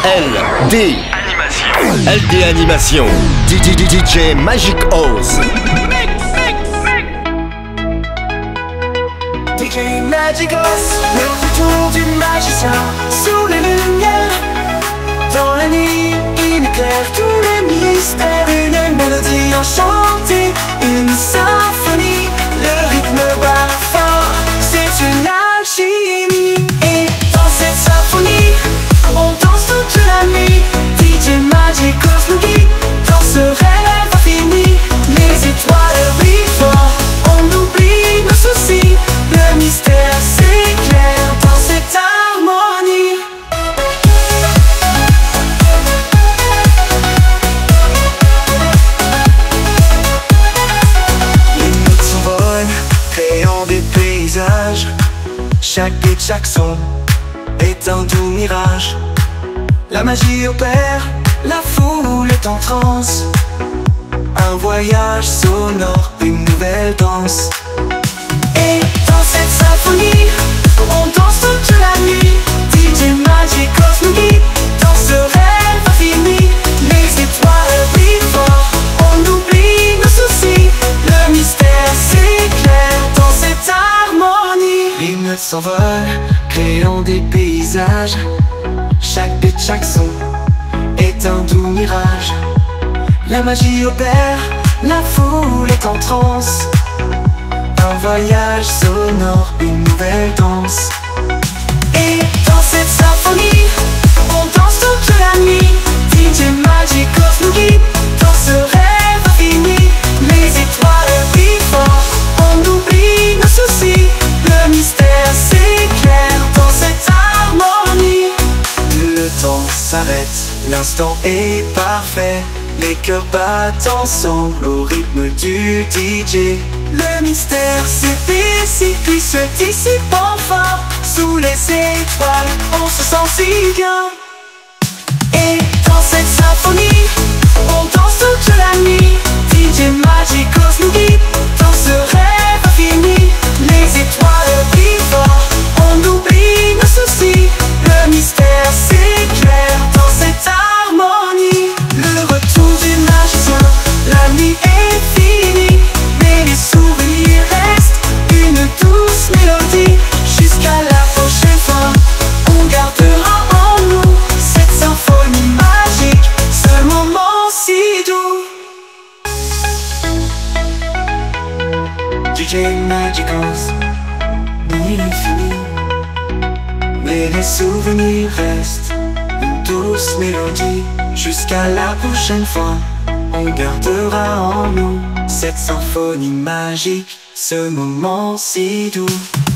LD LD Animation DJ Magic House. DJ Magic House, le retour du magicien sous les lumières. Dans la nuit, il éclaire tous les mystères. Une mélodie enchantée, une symphonie. Le rythme bat fort, c'est une alchimie. Et dans cette symphonie, on danse toute la nuit. DJ Magic House nous guide dans ce rêve infini. Les étoiles brillent fort, on oublie nos soucis. Le mystère s'éclaire dans cette harmonie. Les notes s'envolent, créant des paysages. Chaque beat, chaque son est un doux mirage. La magie opère, la foule est en transe. Un voyage sonore, une nouvelle danse. Et dans cette symphonie, on danse toute la nuit. DJ Magic House nous guide dans ce rêve infini. Les étoiles brillent fort, on oublie nos soucis. Le mystère s'éclaire dans cette harmonie. Les notes s'envolent, créant des paysages. Chaque beat, chaque son est un doux mirage. La magie opère, la foule est en transe. Un voyage sonore, une nouvelle danse. Et dans cette symphonie, on danse toute la nuit. DJ Magic House nous guide dans ce rêve infini. Les étoiles brillent fort, on oublie nos soucis. Le mystère s'éclaire dans cette harmonie. Le temps s'arrête, l'instant est parfait. Les cœurs battent ensemble au rythme du DJ. Le mystère s'épaissit puis se dissipe enfin. Sous les étoiles, on se sent si bien. Et dans cette symphonie, on danse toute la nuit. DJ Magic House nous guide dans ce rêve infini. Les étoiles brillent fort, on oublie nos soucis. Le mystère s'éclaire dans cette harmonie. Le retour du magicien, la nuit est finie. Mais les souvenirs restent, une douce mélodie. Jusqu'à la prochaine fois, on gardera en nous cette symphonie magique, ce moment si doux. DJ Magic House, nuit infinie. Mais les souvenirs restent, une douce mélodie. Jusqu'à la prochaine fois, on gardera en nous cette symphonie magique, ce moment si doux.